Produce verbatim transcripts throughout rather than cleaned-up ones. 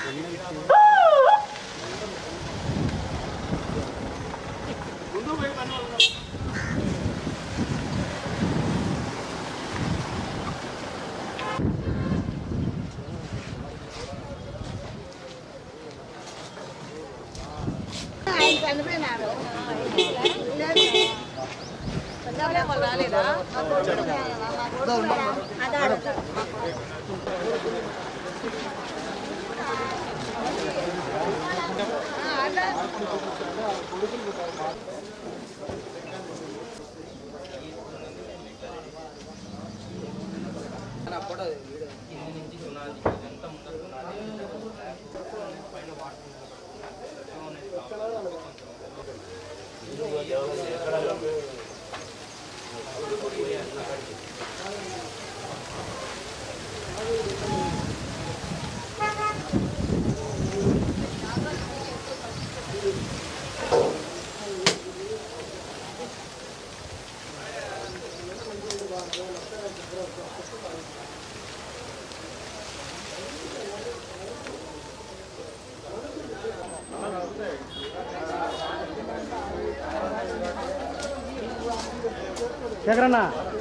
శేఖరన్న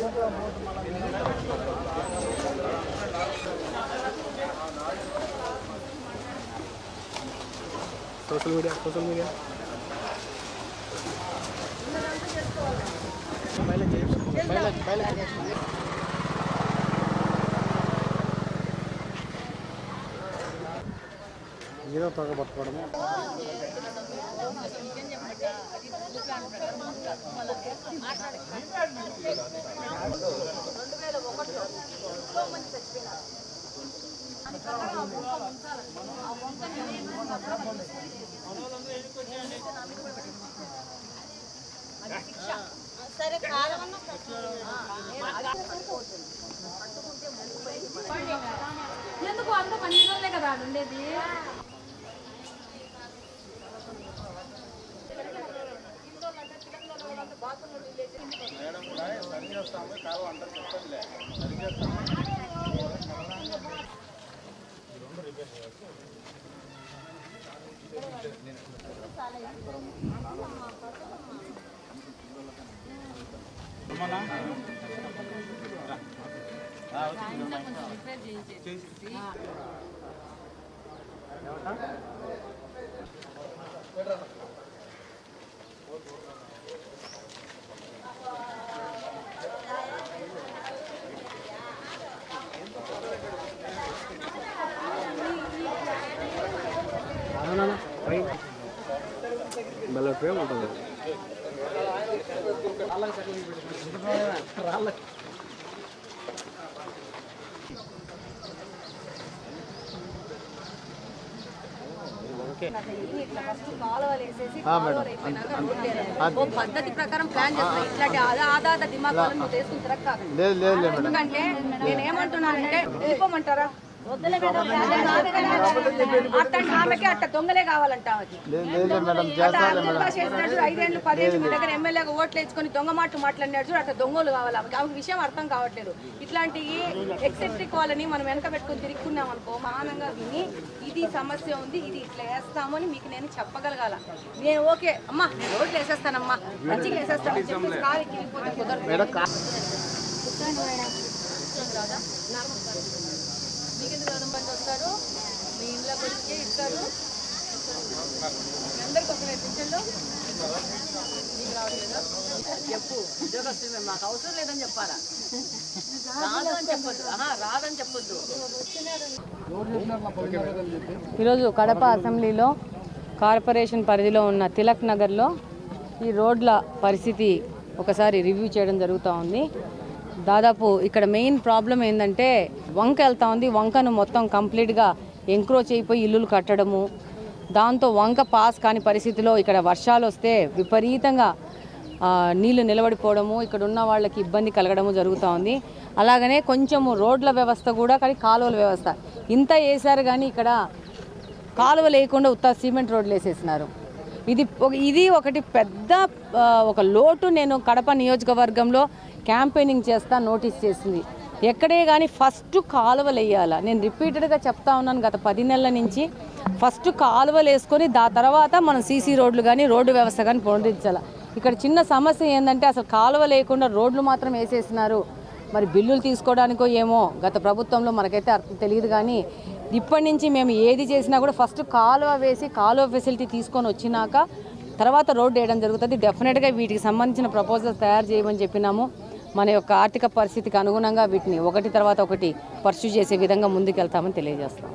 social media social media ఏదో తగ్గ పట్టుకోవడము సరే కాలమన్నా ఎందుకు అంత పని రోజులే కదా ఉండేది. బలపే ఉంటుంది పద్ధతి ప్రకారం ప్లాన్ చేస్తాను. ఇట్లాంటి ఆధార దిమాగాలను నువ్వు తీసుకుని తిరగ. ఎందుకంటే నేను ఏమంటున్నానంటే వెళ్ళిపోమంటారా? అట్టంటే ఆమెకి అట్ట దొంగలే కావాలంట. ఐదేళ్ళు పదేళ్ళు మీ దగ్గర ఎమ్మెల్యేగా ఓట్లు వేసుకొని దొంగ మాటలు మాట్లాడినాడు చూడు, అట్ట దొంగలు కావాలి. ఆమెకు విషయం అర్థం కావట్లేదు. ఇట్లాంటి ఎక్సెప్టిక్ వాళ్ళని మనం వెనక పెట్టుకొని తిరుగుకున్నాం అనుకో, మహానంగా విని ఇది సమస్య ఉంది, ఇది ఇట్లా వేస్తాము అని మీకు నేను చెప్పగలగాల. నేను ఓకే అమ్మా నేను ఓట్లు వేసేస్తానమ్మా మంచిగా వేసేస్తాను చెప్పి కాలికి వెళ్ళిపోతే కుదరదు. మీకెందుకు గవర్నమెంట్ వస్తారు, మీ ఇంట్లోకి వచ్చి ఇస్తారు, అందరికి వస్తున్నాయి పింఛన్లు, మీకు రావట్లేదా? చెప్పు ఉద్యోగస్తులు మాకు అవసరం లేదని చెప్పాలా? రాదు అని చెప్పొద్దు, రాదని చెప్పొద్దు. ఈరోజు కడప అసెంబ్లీలో కార్పొరేషన్ పరిధిలో ఉన్న తిలక్ నగర్లో ఈ రోడ్ల పరిస్థితి ఒకసారి రివ్యూ చేయడం జరుగుతూ ఉంది. దాదాపు ఇక్కడ మెయిన్ ప్రాబ్లం ఏంటంటే వంక వెళ్తూ ఉంది. వంకను మొత్తం కంప్లీట్గా ఎంక్రోచ్ అయిపోయి ఇల్లులు కట్టడము, దాంతో వంక పాస్ కాని పరిస్థితిలో ఇక్కడ వర్షాలు వస్తే విపరీతంగా నీళ్లు నిలబడిపోవడము, ఇక్కడ ఉన్న వాళ్ళకి ఇబ్బంది కలగడము జరుగుతూ ఉంది. అలాగనే కొంచెము రోడ్ల వ్యవస్థ కూడా, కానీ కాలువల వ్యవస్థ ఇంత వేశారు కానీ ఇక్కడ కాలువ లేకుండా ఉత్త సిమెంట్ రోడ్లు వేసేసినారు. ఇది ఇది ఒకటి పెద్ద ఒక లోటు. నేను కడప నియోజకవర్గంలో క్యాంపెయినింగ్ చేస్తా నోటీస్ చేసింది. ఎక్కడే కానీ ఫస్ట్ కాలువలు వేయాలి. నేను రిపీటెడ్గా చెప్తా ఉన్నాను గత పది నెలల నుంచి, ఫస్ట్ కాలువలు వేసుకొని దా తర్వాత మనం సీసీ రోడ్లు కానీ రోడ్డు వ్యవస్థ కానీ పునరుద్ధరించాలి. ఇక్కడ చిన్న సమస్య ఏంటంటే అసలు కాలువ లేకుండా రోడ్లు మాత్రం వేసేసినారు. మరి బిల్లులు తీసుకోవడానికో ఏమో గత ప్రభుత్వంలో మనకైతే అర్థం తెలియదు. కానీ ఇప్పటి నుంచి మేము ఏది చేసినా కూడా ఫస్ట్ కాలువ వేసి కాలువ ఫెసిలిటీ తీసుకొని వచ్చినాక తర్వాత రోడ్డు వేయడం జరుగుతుంది. డెఫినెట్గా వీటికి సంబంధించిన ప్రపోజల్స్ తయారు చేయమని చెప్పినాము. మన యొక్క ఆర్థిక పరిస్థితికి అనుగుణంగా వీటిని ఒకటి తర్వాత ఒకటి పర్స్యూ చేసే విధంగా ముందుకెళ్తామని తెలియజేస్తాం.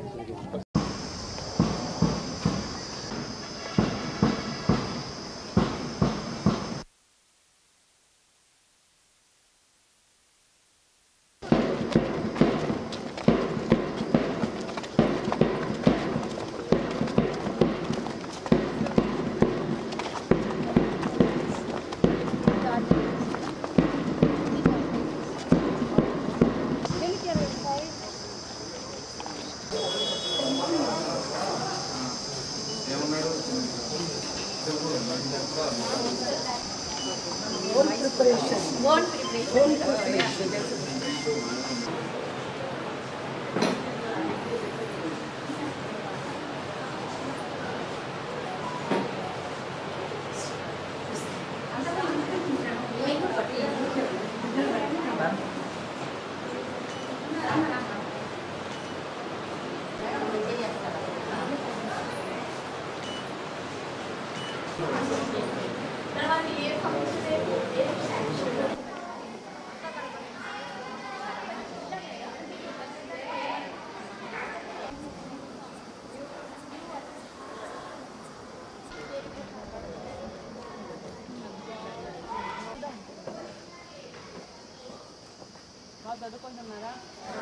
చదువుకుంటున్నారా?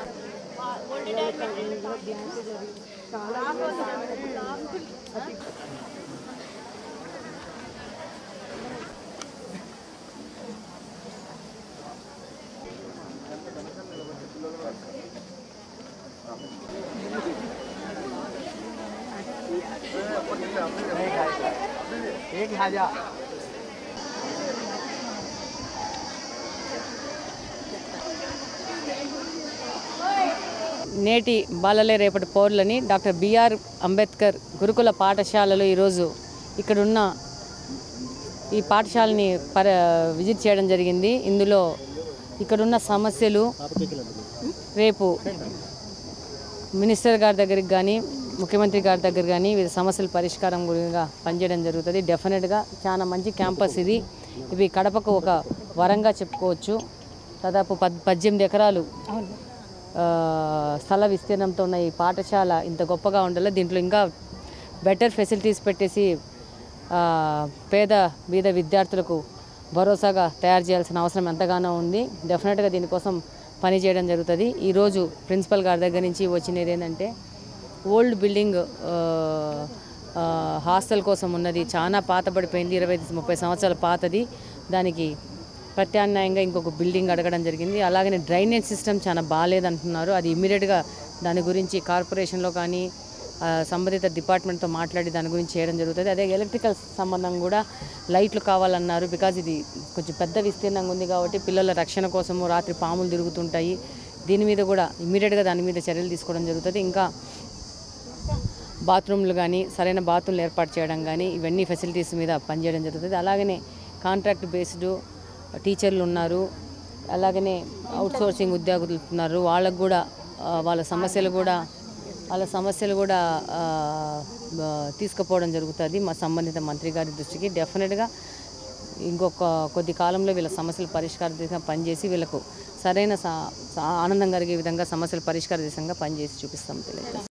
एक हजार నేటి బాలలే రేపటి పౌరులని డాక్టర్ బిఆర్ అంబేద్కర్ గురుకుల పాఠశాలలో ఈరోజు ఇక్కడున్న ఈ పాఠశాలని పర విజిట్ చేయడం జరిగింది. ఇందులో ఇక్కడున్న సమస్యలు రేపు మినిస్టర్ గారి దగ్గరికి కానీ ముఖ్యమంత్రి గారి దగ్గర కానీ వివిధ సమస్యల పరిష్కారం గురిగా పనిచేయడం జరుగుతుంది. డెఫినెట్గా చాలా మంచి క్యాంపస్ ఇది. ఇవి కడపకు ఒక వరంగా చెప్పుకోవచ్చు. దాదాపు పద్ పద్దెనిమిది ఎకరాలు స్థల విస్తీర్ణంతో ఉన్న ఈ పాఠశాల ఇంత గొప్పగా ఉండాలి. దీంట్లో ఇంకా బెటర్ ఫెసిలిటీస్ పెట్టేసి పేద బీద విద్యార్థులకు భరోసాగా తయారు చేయాల్సిన అవసరం ఎంతగానో ఉంది. డెఫినెట్గా దీనికోసం పని చేయడం జరుగుతుంది. ఈరోజు ప్రిన్సిపల్ గారి దగ్గర నుంచి వచ్చినది ఏంటంటే ఓల్డ్ బిల్డింగ్ హాస్టల్ కోసం ఉన్నది చాలా పాతబడిపోయింది, ఇరవై ముప్పై సంవత్సరాల పాతది. దానికి ప్రత్యామ్నాయంగా ఇంకొక బిల్డింగ్ అడగడం జరిగింది. అలాగనే డ్రైనేజ్ సిస్టమ్ చాలా బాగాలేదంటున్నారు. అది ఇమ్మీడియట్గా దాని గురించి కార్పొరేషన్లో కానీ సంబంధిత డిపార్ట్మెంట్తో మాట్లాడి దాని గురించి చేయడం జరుగుతుంది. అదే ఎలక్ట్రికల్ సంబంధం కూడా లైట్లు కావాలన్నారు. బికాజ్ ఇది కొంచెం పెద్ద విస్తీర్ణంగా ఉంది కాబట్టి పిల్లల రక్షణ కోసము రాత్రి పాములు తిరుగుతుంటాయి. దీని మీద కూడా ఇమ్మీడియట్గా దాని మీద చర్యలు తీసుకోవడం జరుగుతుంది. ఇంకా బాత్రూమ్లు కానీ సరైన బాత్రూమ్లు ఏర్పాటు చేయడం కానీ ఇవన్నీ ఫెసిలిటీస్ మీద పనిచేయడం జరుగుతుంది. అలాగనే కాంట్రాక్ట్ బేస్డ్ టీచర్లు ఉన్నారు, అలాగనే అవుట్సోర్సింగ్ ఉద్యోగులు ఉన్నారు. వాళ్ళకు కూడా వాళ్ళ సమస్యలు కూడా వాళ్ళ సమస్యలు కూడా తీసుకుపోవడం జరుగుతుంది మా సంబంధిత మంత్రి గారి దృష్టికి. డెఫినెట్గా ఇంకొక కొద్ది కాలంలో వీళ్ళ సమస్యల పరిష్కార దిశగా పనిచేసి వీళ్ళకు సరైన ఆనందం కలిగే విధంగా సమస్యల పరిష్కార దిశగా పనిచేసి చూపిస్తాం తెలియదు.